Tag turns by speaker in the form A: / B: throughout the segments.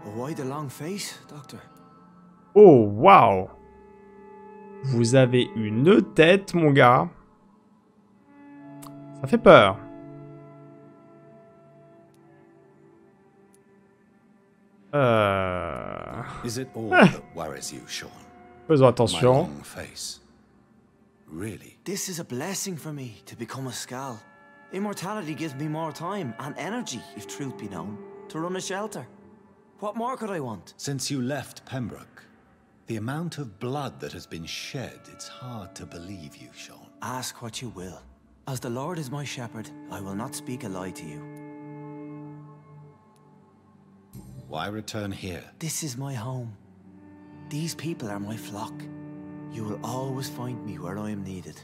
A: Why the long face, Doctor?
B: Oh, waouh! Vous avez une tête, mon gars. Ça fait peur.
C: Is it all that worries you, Sean?
B: Faisons
C: My
B: attention.
C: long face. Really?
A: This is a blessing for me to become a Skal. Immortality gives me more time and energy, if truth be known, to run a shelter. What more could I want?
C: Since you left Pembroke, the amount of blood that has been shed, it's hard to believe you, Sean.
A: Ask what you will. As the Lord is my shepherd, I will not speak a lie to you.
C: Why return here?
A: This is my home. These people are my flock. You will always find me where I am needed.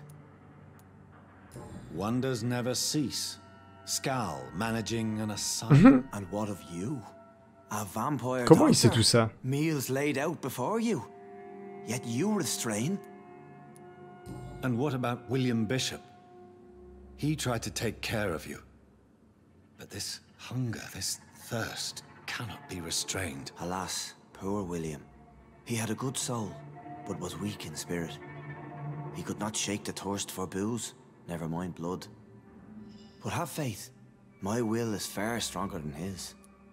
C: Wonders never cease. Skal managing an asylum.
A: And what of you? A vampire
B: Comment il sait
A: doctor?
B: tout ça?
A: Meals laid out before you. Yet you restrain?
C: And what about William Bishop? He tried to take care of you. But this hunger, this thirst, cannot be restrained.
A: Alas, poor William. He had a good soul, but was weak in spirit. He could not shake the thirst for booze, never mind blood. But have faith. My will is far stronger than his.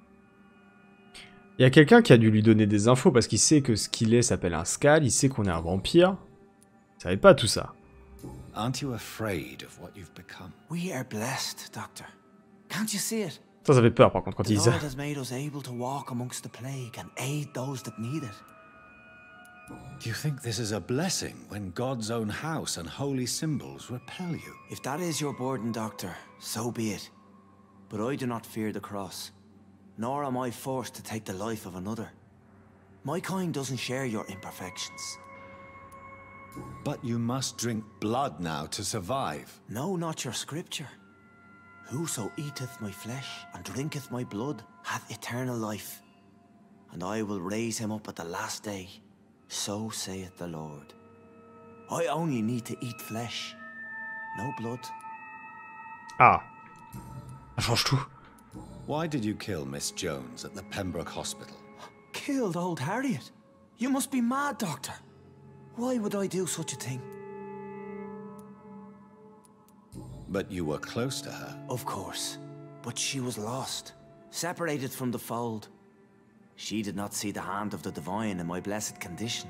B: Il y a quelqu'un qui a dû lui donner des infos parce qu'il sait que ce qu'il est s'appelle un Skal, il sait qu'on est un vampire. Il savait pas tout ça.
C: Aren't you afraid of what you've become?
A: We are blessed, Doctor. Can't you see it?
B: Ça fait peur par contre quand
A: The
B: il dit ça.
A: Lord has made us able to walk amongst the plague and aid those that need it.
C: Do you think this is a blessing when God's own house and holy symbols repel you?
A: If that is your burden, Doctor, so be it. But I do not fear the cross, nor am I forced to take the life of another. My kind doesn't share your imperfections.
C: But you must drink blood now to survive.
A: No, not your scripture. Whoso eateth my flesh and drinketh my blood hath eternal life, and I will raise him up at the last day. So saith the Lord. I only need to eat flesh, no blood.
B: Ah. Ça change tout.
C: Why did you kill Miss Jones at the Pembroke Hospital?
A: Killed old Harriet? You must be mad, Doctor. Why would I do such a thing?
C: But you were close to her.
A: Of course. But she was lost, separated from the fold. She did not see the hand of the divine in my blessed condition.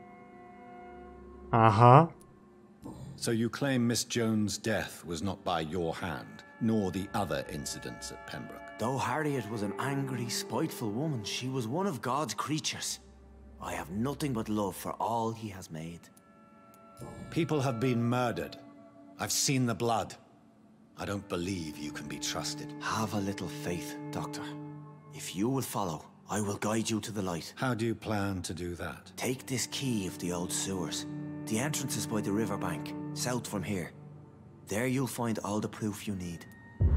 B: Uh-huh.
C: So you claim Miss Jones' death was not by your hand, nor the other incidents at Pembroke.
A: Though Harriet was an angry, spiteful woman, she was one of God's creatures. I have nothing but love for all he has made.
C: People have been murdered. I've seen the blood. I don't believe you can be trusted.
A: Have a little faith, Doctor. If you will follow, I will guide you to the light.
C: How do you plan to do that?
A: Take this key of the old sewers. The entrance is by the riverbank, south from here. There you'll find all the proof you need.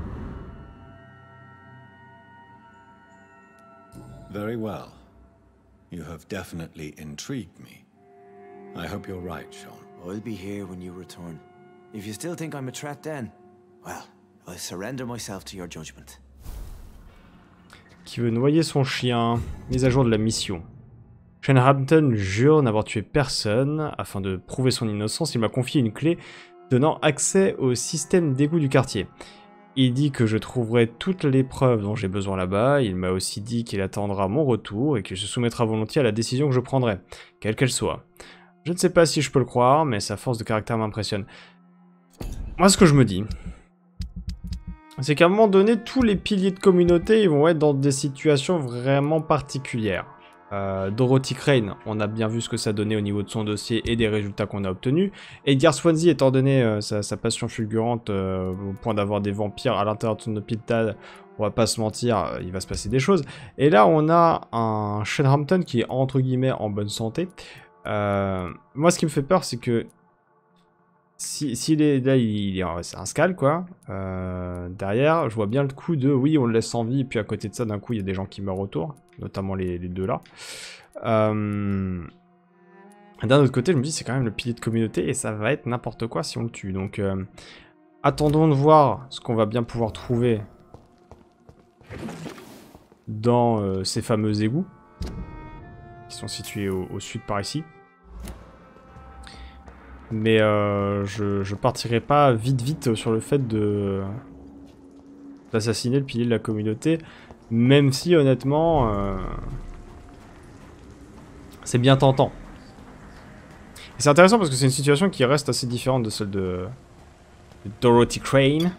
C: Very well. You have definitely intrigued me. I hope you're right, Sean.
A: I'll be here when you return. If you still think I'm a threat then, well, I surrender myself to your judgment.
B: Qui veut noyer son chien. Mise à jour de la mission. Shane Hampton jure n'avoir tué personne. Afin de prouver son innocence, il m'a confié une clé donnant accès au système d'égout du quartier. Il dit que je trouverai toutes les preuves dont j'ai besoin là-bas. Il m'a aussi dit qu'il attendra mon retour et qu'il se soumettra volontiers à la décision que je prendrai, quelle qu'elle soit. Je ne sais pas si je peux le croire, mais sa force de caractère m'impressionne. Moi, ce que je me dis, c'est qu'à un moment donné, tous les piliers de communauté, ils vont être dans des situations vraiment particulières. Dorothy Crane, on a bien vu ce que ça donnait au niveau de son dossier et des résultats qu'on a obtenus. Edgar Swansea, étant donné sa passion fulgurante au point d'avoir des vampires à l'intérieur de son hôpital, on va pas se mentir, il va se passer des choses. Et là, on a un Shane Hampton qui est entre guillemets en bonne santé. Moi, ce qui me fait peur, c'est que s'il est là, c'est un Skal quoi. Derrière, je vois bien le coup de oui, on le laisse en vie, et puis à côté de ça, d'un coup, il y a des gens qui meurent autour, notamment les deux là. D'un autre côté, je me dis, c'est quand même le pilier de communauté, et ça va être n'importe quoi si on le tue. Donc, attendons de voir ce qu'on va bien pouvoir trouver dans ces fameux égouts qui sont situés au sud par ici. Mais je partirai pas vite sur le fait d'assassiner le pilier de la communauté, même si honnêtement c'est bien tentant. Et c'est intéressant parce que c'est une situation qui reste assez différente de celle de Dorothy Crane,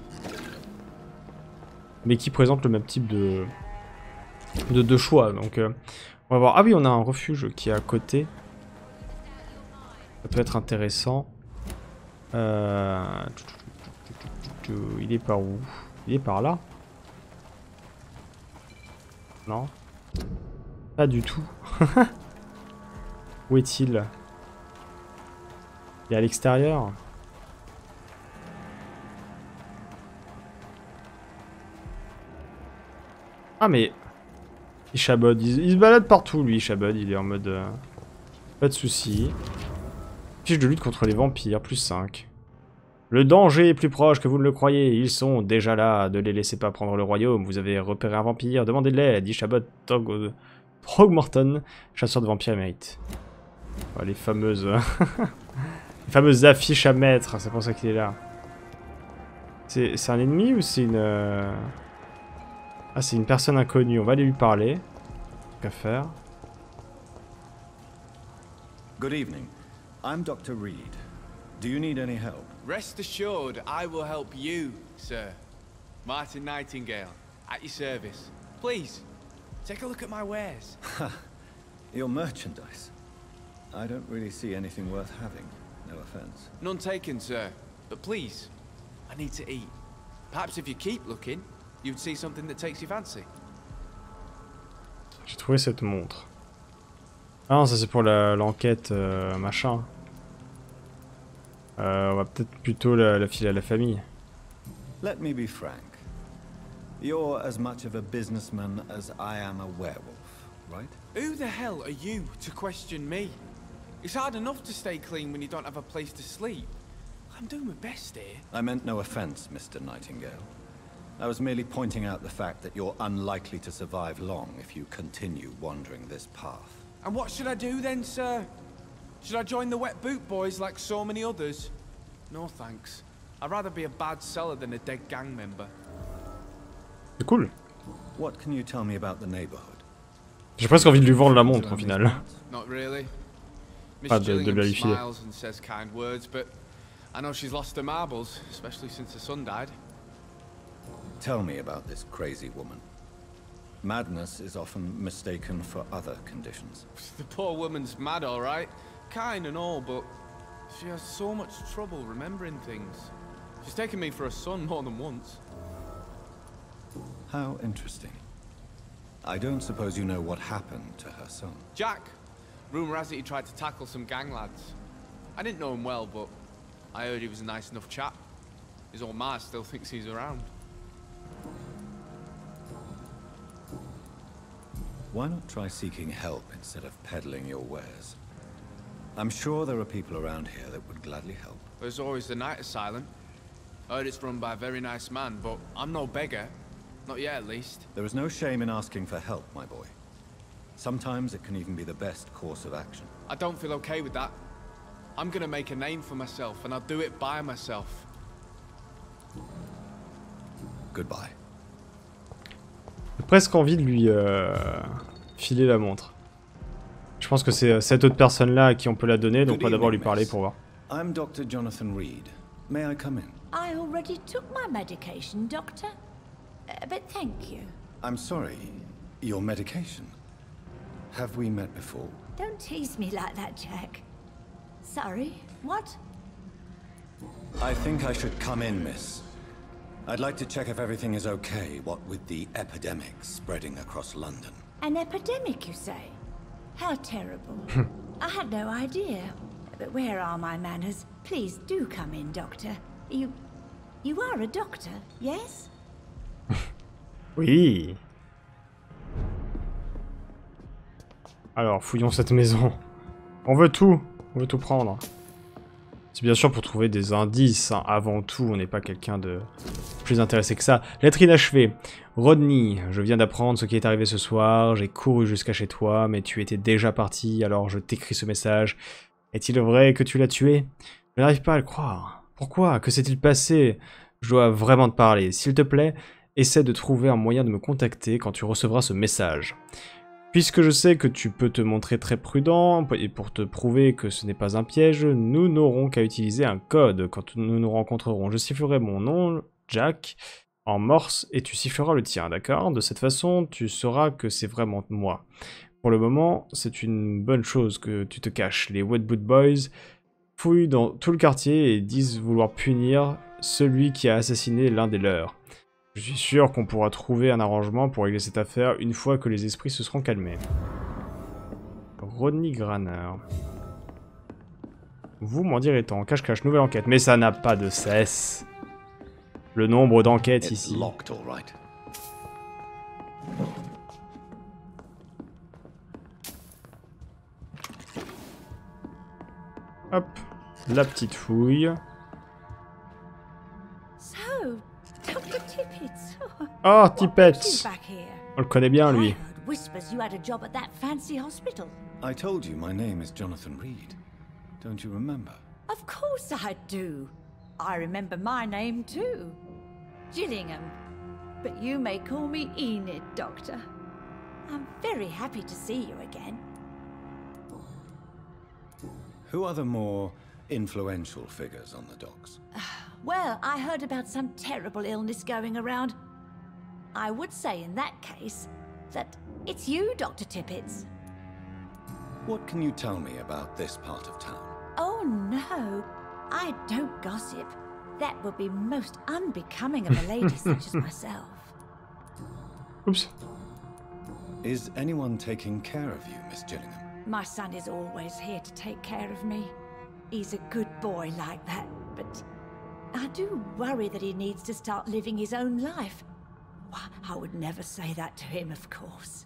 B: mais qui présente le même type de choix. Donc on va voir. Ah oui, on a un refuge qui est à côté. Ça peut être intéressant. Il est par où? Il est par là? Non? Pas du tout. Où est-il? Il est à l'extérieur? Ah mais... Il chabode. Il se balade partout lui, Chabod. Il est en mode... Pas de soucis. Fiche de lutte contre les vampires, plus 5. Le danger est plus proche que vous ne le croyez. Ils sont déjà là. Ne les laissez pas prendre le royaume. Vous avez repéré un vampire. Demandez de l'aide. Dit Chabod Throgmorton, chasseur de vampires émérite. Oh, les fameuses... les fameuses affiches à mettre. C'est pour ça qu'il est là. C'est un ennemi ou c'est une... Ah, c'est une personne inconnue. On va aller lui parler. Qu'à faire.
C: Good evening. I'm Dr. Reed. Do you need any help?
D: Rest assured, I will help you, sir. Martin Nightingale, at your service. Please, take a look at my wares.
C: Your merchandise. I don't really see anything worth having. No offense.
D: None taken, sir. But please, I need to eat. Perhaps if you keep looking, you'd see something that takes your fancy.
B: J'ai trouvé cette montre. Ah non, ça c'est pour l'enquête machin. On va peut-être plutôt la filer à la famille.
C: Let me be frank. You're as much of a businessman as I am a werewolf, right?
D: Who the hell are you to question me? It's hard enough to stay clean when you don't have a place to sleep. I'm doing my best here.
C: I meant no offense, Mr. Nightingale. I was merely pointing out the fact that you're unlikely to survive long if you continue wandering this path.
D: And what should I do then, sir? Should I join the Wet Boot Boys like so many others? No thanks. I'd rather be a bad seller than a dead gang member.
B: C'est cool.
C: What can you tell me about the neighborhood?
B: J'ai presque envie de lui vendre la montre au final.
D: Not really. Miss
B: Pas de
D: Gillingham
B: la lui filer.
D: smiles and says kind words, but I know she's lost her marbles, especially since her son died.
C: Tell me about this crazy woman. Madness is often mistaken for other conditions.
D: The poor woman's mad, all right. Kind and all, but she has so much trouble remembering things. She's taken me for a son more than once.
C: How interesting. I don't suppose you know what happened to her son.
D: Jack. Rumor has it he tried to tackle some gang lads. I didn't know him well, but I heard he was a nice enough chap. His old ma still thinks he's around.
C: Why not try seeking help instead of peddling your wares? I'm sure there are people around here that would gladly help.
D: There's always the night asylum. I heard it's run by a very nice man, but I'm no beggar. Not yet, at least.
C: There is no shame in asking for help, my boy. Sometimes it can even be the best course of action.
D: I don't feel okay with that. I'm gonna make a name for myself, and I'll do it by myself.
C: Goodbye.
B: J'ai presque envie de lui filer la montre. Je pense que c'est cette autre personne-là à qui on peut la donner, donc on va d'abord lui parler pour voir.
C: I'm Dr. Jonathan Reed. May I come in?
E: I already took my medication, Doctor. But thank you.
C: I'm sorry. Your medication? Have we met before?
E: Don't tease me like that, Jack. Sorry, what?
C: I think I should come in, miss. I'd like to check if everything is okay, what with the epidemic spreading across London.
E: An epidemic, you say? How terrible. I had no idea. But where are my manners? Please do come in, Doctor. You are a doctor, yes?
B: Oui. Alors, fouillons cette maison. On veut tout prendre. C'est bien sûr pour trouver des indices, hein. Avant tout, on n'est pas quelqu'un de plus intéressé que ça. Lettre inachevée. Rodney, je viens d'apprendre ce qui est arrivé ce soir, j'ai couru jusqu'à chez toi, mais tu étais déjà parti, alors je t'écris ce message. Est-il vrai que tu l'as tué? Je n'arrive pas à le croire. Pourquoi? Que s'est-il passé? Je dois vraiment te parler. S'il te plaît, essaie de trouver un moyen de me contacter quand tu recevras ce message. Puisque je sais que tu peux te montrer très prudent, et pour te prouver que ce n'est pas un piège, nous n'aurons qu'à utiliser un code quand nous nous rencontrerons. Je sifflerai mon nom, Jack, en morse, et tu siffleras le tien, d'accord? De cette façon, tu sauras que c'est vraiment moi. Pour le moment, c'est une bonne chose que tu te caches. Les Wet Boot Boys fouillent dans tout le quartier et disent vouloir punir celui qui a assassiné l'un des leurs. Je suis sûr qu'on pourra trouver un arrangement pour régler cette affaire une fois que les esprits se seront calmés. Rodney Granner. Vous m'en direz tant. Cache-cache, nouvelle enquête. Mais ça n'a pas de cesse. Le nombre d'enquêtes ici.
C: Locked, all right.
B: Hop. La petite fouille.
E: So, Dr. Tippett.
B: Oh,
E: What brings you
B: Tippett.
E: back here?
B: On le connaît bien,
E: I
B: lui.
E: heard whispers you had a job at that fancy hospital.
C: I told you my name is Jonathan Reed. Don't you remember?
E: Of course I do. I remember my name too. Gillingham. But you may call me Enid, Doctor. I'm very happy to see you again.
C: Who are the more influential figures on the docks?
E: Well, I heard about some terrible illness going around. I would say in that case that it's you, Dr. Tippett.
C: What can you tell me about this part of town?
E: Oh no, I don't gossip. That would be most unbecoming of a lady such as myself.
B: Oups.
C: Is anyone taking care of you, Miss Gillingham?
E: My son is always here to take care of me. He's a good boy like that, but I do worry that he needs to start living his own life. Why, I would never say that to him, of course.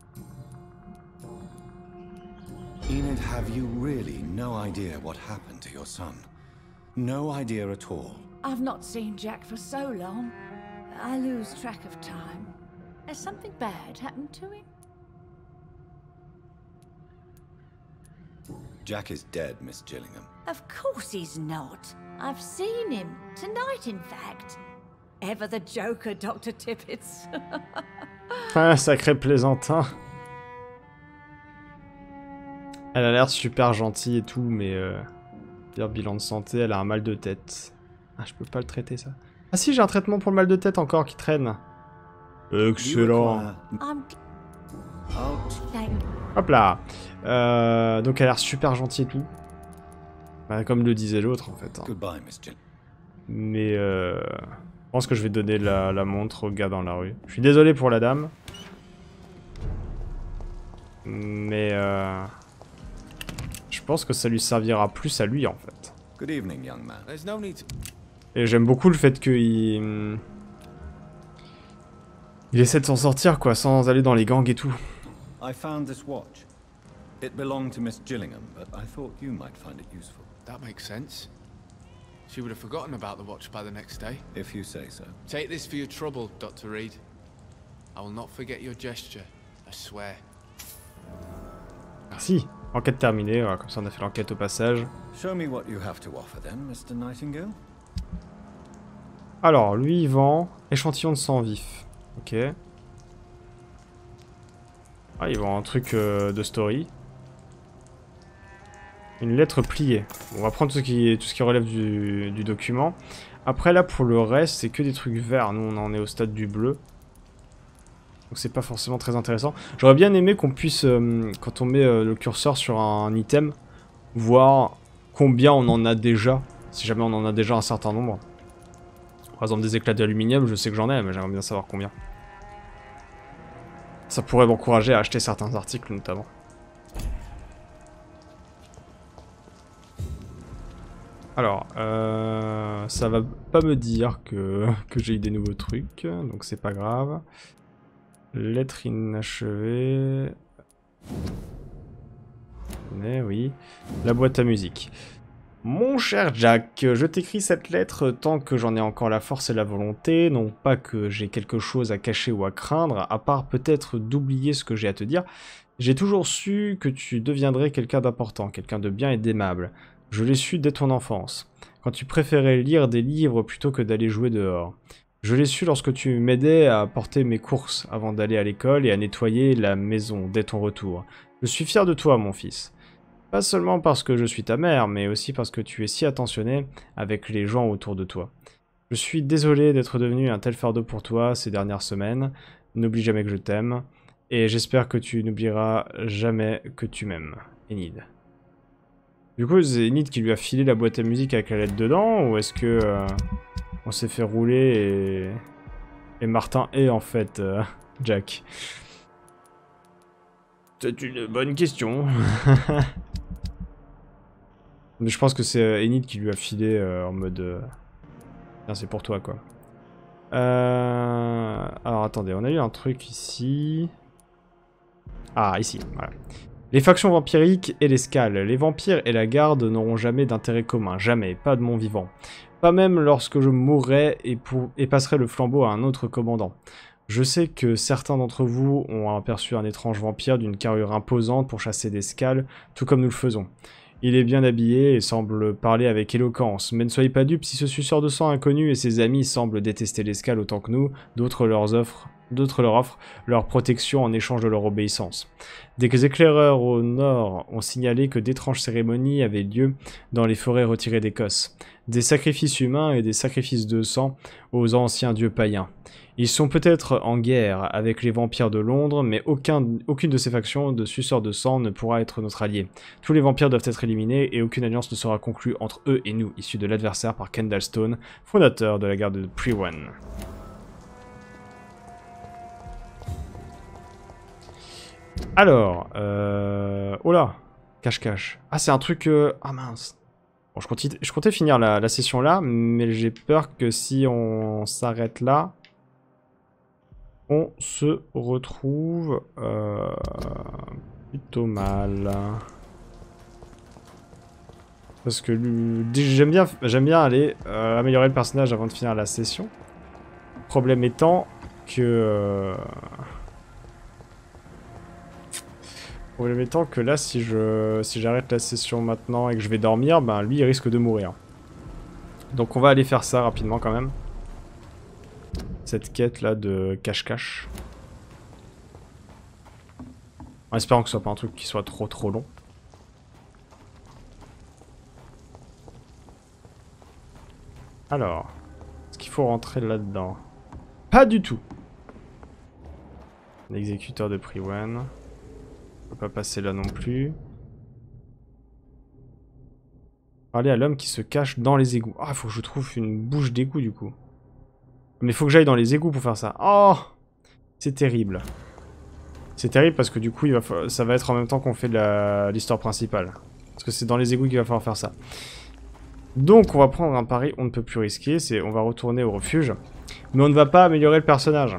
C: Enid, have you really no idea what happened to your son? No idea at all.
E: I've not seen Jack for so long. I lose track of time. Has something bad happened to him?
C: Jack is dead, Miss Gillingham.
E: Of course he's not. I've seen him. Tonight, in fact. Ever the joker, Dr. Tippett.
B: Ah, sacré plaisantin. Elle a l'air super gentille et tout, mais dire bilan de santé, elle a un mal de tête. Ah, je peux pas le traiter, ça. Ah si, j'ai un traitement pour le mal de tête encore qui traîne. Excellent.
E: I'm...
C: Out.
E: Thank...
B: Hop là. Donc elle a l'air super gentille et tout. Bah, comme le disait l'autre, en fait. Hein.
C: Goodbye, Miss Gillingham.
B: Mais je pense que je vais donner la montre au gars dans la rue. Je suis désolé pour la dame. Mais je pense que ça lui servira plus à lui, en fait.
C: Good evening, young man.
D: There's no need to...
B: Et j'aime beaucoup le fait qu'il... Il essaie de s'en sortir, quoi, sans aller dans les gangs et tout.
C: I found this watch. It belonged to Miss Gillingham, but I thought you might find it useful.
D: That makes sense. She would have forgotten about the watch by the next day.
C: If you say so.
D: Take this for your trouble, Dr. Reed. I will not forget your gesture, I swear.
B: Merci. Enquête terminée, voilà, comme ça on a fait l'enquête au passage.
C: Show me what you have to offer then, Mr. Nightingale.
B: Alors, lui il vend échantillon de sang vif. Ok. Ah, il vend un truc de story. Une lettre pliée. Bon, on va prendre tout ce qui relève du document. Après là, pour le reste, c'est que des trucs verts. Nous, on en est au stade du bleu. Donc c'est pas forcément très intéressant. J'aurais bien aimé qu'on puisse, quand on met le curseur sur un item, voir combien on en a déjà. Si jamais on en a déjà un certain nombre. Par exemple des éclats d'aluminium, je sais que j'en ai, mais j'aimerais bien savoir combien. Ça pourrait m'encourager à acheter certains articles notamment. Alors, ça va pas me dire que j'ai eu des nouveaux trucs, donc c'est pas grave. Lettre inachevée. Mais oui. La boîte à musique. Mon cher Jack, je t'écris cette lettre tant que j'en ai encore la force et la volonté, non pas que j'ai quelque chose à cacher ou à craindre, à part peut-être d'oublier ce que j'ai à te dire. J'ai toujours su que tu deviendrais quelqu'un d'important, quelqu'un de bien et d'aimable. Je l'ai su dès ton enfance, quand tu préférais lire des livres plutôt que d'aller jouer dehors. Je l'ai su lorsque tu m'aidais à porter mes courses avant d'aller à l'école et à nettoyer la maison dès ton retour. Je suis fier de toi, mon fils. Pas seulement parce que je suis ta mère, mais aussi parce que tu es si attentionné avec les gens autour de toi. Je suis désolé d'être devenu un tel fardeau pour toi ces dernières semaines. N'oublie jamais que je t'aime. Et j'espère que tu n'oublieras jamais que tu m'aimes. Enid. Du coup, c'est Enid qui lui a filé la boîte à musique avec la lettre dedans, ou est-ce que on s'est fait rouler et Martin est en fait Jack? C'est une bonne question. Mais je pense que c'est Enid qui lui a filé en mode... Tiens, c'est pour toi, quoi. Alors, attendez, on a eu un truc ici... Ah, ici, voilà. Les factions vampiriques et les scales. Les vampires et la garde n'auront jamais d'intérêt commun. Jamais, pas de mon vivant. Pas même lorsque je mourrai et passerai le flambeau à un autre commandant. Je sais que certains d'entre vous ont aperçu un étrange vampire d'une carrure imposante pour chasser des scales, tout comme nous le faisons. Il est bien habillé et semble parler avec éloquence, mais ne soyez pas dupes, si ce suceur de sang inconnu et ses amis semblent détester les scales autant que nous, d'autres leur offrent leur protection en échange de leur obéissance. Des éclaireurs au nord ont signalé que d'étranges cérémonies avaient lieu dans les forêts retirées d'Écosse. Des sacrifices humains et des sacrifices de sang aux anciens dieux païens. Ils sont peut-être en guerre avec les vampires de Londres, mais aucune de ces factions de suceurs de sang ne pourra être notre allié. Tous les vampires doivent être éliminés et aucune alliance ne sera conclue entre eux et nous, issus de l'adversaire par Kendall Stone, fondateur de la garde de Priwen. Alors, oh là, cache-cache. Ah, c'est un truc... Ah mince. Bon, je comptais finir la session là, mais j'ai peur que si on s'arrête là, on se retrouve plutôt mal. Parce que j'aime bien aller améliorer le personnage avant de finir la session. Le problème étant que... là, si j'arrête la session maintenant et que je vais dormir, ben lui il risque de mourir. Donc on va aller faire ça rapidement quand même. Cette quête là de cache-cache. En espérant que ce soit pas un truc qui soit trop long. Alors, est-ce qu'il faut rentrer là-dedans? Pas du tout. L'exécuteur de Priwen. On peut pas passer là non plus. Parler à l'homme qui se cache dans les égouts. Ah, faut que je trouve une bouche d'égout du coup. Mais faut que j'aille dans les égouts pour faire ça. Oh, c'est terrible. C'est terrible parce que du coup, ça va être en même temps qu'on fait l'histoire principale. Parce que c'est dans les égouts qu'il va falloir faire ça. Donc, on va prendre un pari, on ne peut plus risquer. On va retourner au refuge. Mais on ne va pas améliorer le personnage.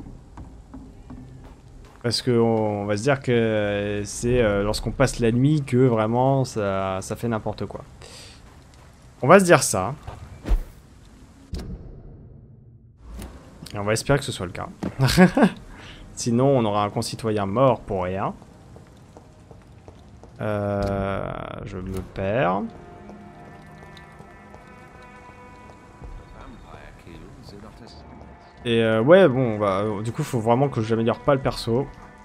B: Parce qu'on va se dire que c'est lorsqu'on passe la nuit que vraiment ça fait n'importe quoi. On va se dire ça. Et on va espérer que ce soit le cas. Sinon, on aura un concitoyen mort pour rien. Je me perds. Et ouais, bon, bah, du coup, faut vraiment que j'améliore pas le perso.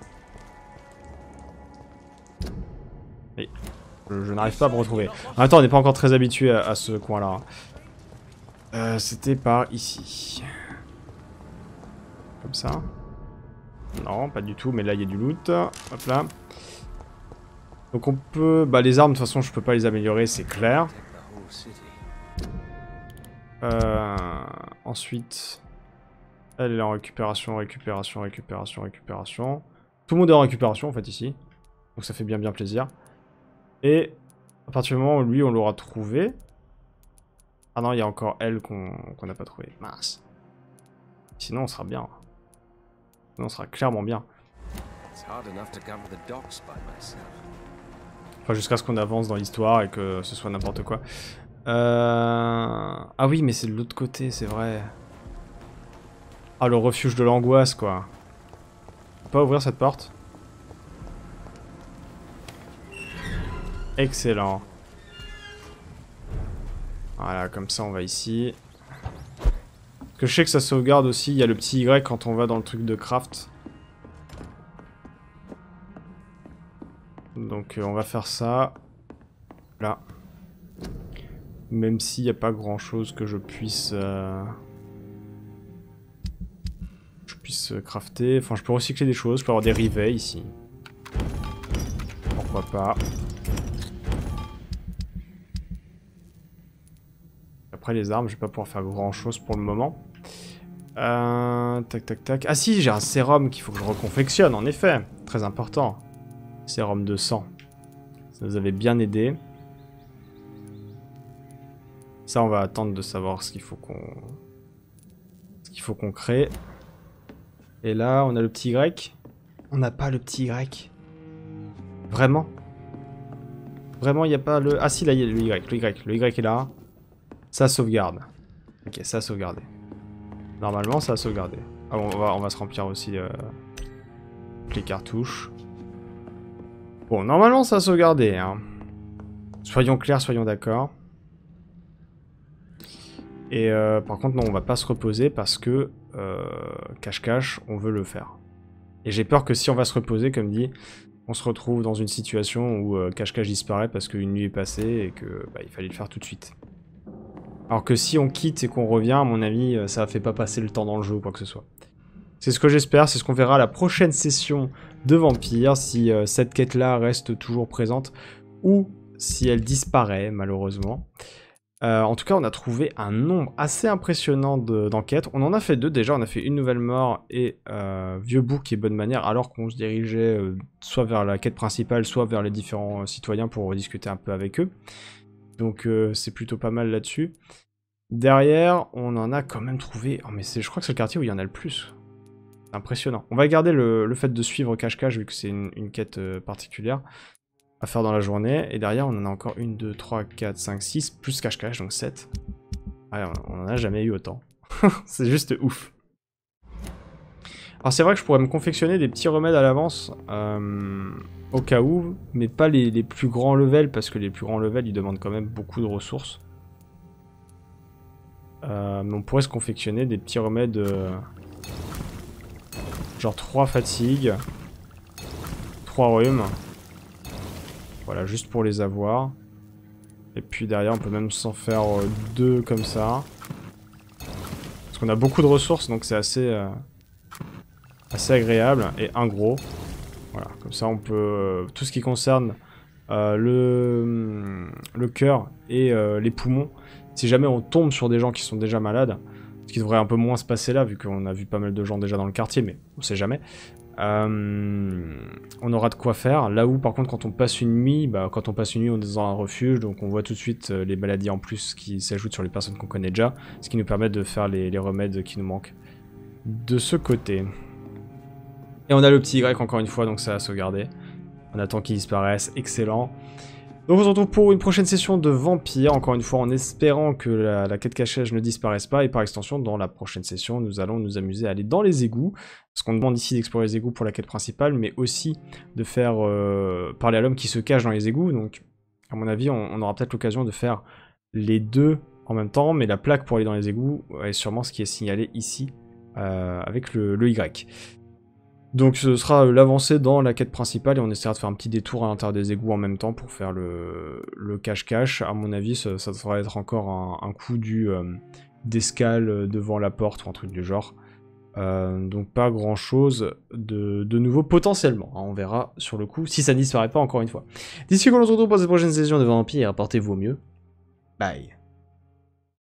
B: Et je n'arrive pas à me retrouver. En même temps, on n'est pas encore très habitué à ce coin-là. C'était par ici. Comme ça. Non, pas du tout, mais là, il y a du loot. Hop là. Donc on peut... Bah, les armes, de toute façon, je peux pas les améliorer, c'est clair. Ensuite... Elle est en récupération, récupération, récupération, récupération. Tout le monde est en récupération en fait ici. Donc ça fait bien plaisir. Et à partir du moment où lui on l'aura trouvé. Ah non, il y a encore elle qu'on n'a pas trouvé. Mince. Sinon on sera bien. Sinon on sera clairement bien. Enfin, jusqu'à ce qu'on avance dans l'histoire et que ce soit n'importe quoi. Ah oui, mais c'est de l'autre côté, c'est vrai. Ah, le refuge de l'angoisse, quoi. On peut pas ouvrir cette porte? Excellent. Voilà, comme ça, on va ici. Parce que je sais que ça sauvegarde aussi. Il y a le petit Y quand on va dans le truc de craft. Donc, on va faire ça. Là. Même s'il n'y a pas grand chose que je puisse crafter. Enfin, je peux recycler des choses. Je peux avoir des rivets ici. Pourquoi pas. Après, les armes, je vais pas pouvoir faire grand chose pour le moment. Tac, tac, tac. Ah si, j'ai un sérum qu'il faut que je reconfectionne, en effet. Très important. Sérum de sang. Ça nous avait bien aidé. Ça, on va attendre de savoir ce qu'il faut qu'on crée. Et là, on a le petit Y. On n'a pas le petit Y. Vraiment? Vraiment, il n'y a pas le... Ah si, là, il y a le Y. Le Y est là. Ça sauvegarde. Ok, ça a sauvegardé. Normalement, ça a sauvegardé. Ah, on va se remplir aussi les cartouches. Bon, normalement, ça a sauvegardé. Hein. Soyons clairs, soyons d'accord. Et par contre, non, on va pas se reposer parce que cache-cache, on veut le faire. Et j'ai peur que si on va se reposer, comme dit, on se retrouve dans une situation où cache-cache disparaît parce qu'une nuit est passée et que il fallait le faire tout de suite. Alors que si on quitte et qu'on revient, à mon avis, ça ne fait pas passer le temps dans le jeu ou quoi que ce soit. C'est ce que j'espère, c'est ce qu'on verra à la prochaine session de Vampire, si cette quête-là reste toujours présente, ou si elle disparaît, malheureusement. En tout cas, on a trouvé un nombre assez impressionnant d'enquêtes. On en a fait 2 déjà, on a fait une nouvelle mort et Vieux Bouc et Bonne Manière, alors qu'on se dirigeait soit vers la quête principale, soit vers les différents citoyens pour discuter un peu avec eux. Donc c'est plutôt pas mal là-dessus. Derrière, on en a quand même trouvé... Oh mais je crois que c'est le quartier où il y en a le plus. C'est impressionnant. On va garder le fait de suivre cache-cache, vu que c'est une quête particulière à faire dans la journée. Et derrière, on en a encore 1, 2, 3, 4, 5, 6, plus cache-cache, donc 7. Ah, on en a jamais eu autant. C'est juste ouf. Alors c'est vrai que je pourrais me confectionner des petits remèdes à l'avance, au cas où, mais pas les plus grands levels, parce que les plus grands levels, ils demandent quand même beaucoup de ressources. Mais on pourrait se confectionner des petits remèdes, genre 3 fatigues, 3 rhumes. Voilà, juste pour les avoir. Et puis derrière, on peut même s'en faire 2 comme ça. Parce qu'on a beaucoup de ressources, donc c'est assez agréable. Et un gros. Voilà, comme ça on peut... tout ce qui concerne le cœur et les poumons, si jamais on tombe sur des gens qui sont déjà malades, ce qui devrait un peu moins se passer là, vu qu'on a vu pas mal de gens déjà dans le quartier, mais on sait jamais, on aura de quoi faire. Là où par contre quand on passe une nuit, quand on passe une nuit on est dans un refuge, donc on voit tout de suite les maladies en plus qui s'ajoutent sur les personnes qu'on connaît déjà, ce qui nous permet de faire les remèdes qui nous manquent de ce côté. Et on a le petit Y encore une fois, donc ça a sauvegardé. On attend qu'il disparaisse, excellent. Donc on se retrouve pour une prochaine session de Vampire, encore une fois en espérant que la quête cache-cache ne disparaisse pas, et par extension, dans la prochaine session, nous allons nous amuser à aller dans les égouts, parce qu'on demande ici d'explorer les égouts pour la quête principale, mais aussi de faire parler à l'homme qui se cache dans les égouts, donc à mon avis, on aura peut-être l'occasion de faire les 2 en même temps, mais la plaque pour aller dans les égouts est sûrement ce qui est signalé ici, avec le Y. Donc ce sera l'avancée dans la quête principale et on essaiera de faire un petit détour à l'intérieur des égouts en même temps pour faire le cache-cache. À mon avis, ça devrait être encore un coup d'escale devant la porte ou un truc du genre. Donc pas grand chose de nouveau potentiellement. On verra sur le coup si ça ne disparaît pas encore une fois. D'ici qu'on se retrouve pour cette prochaine session de Vampire, portez-vous au mieux. Bye.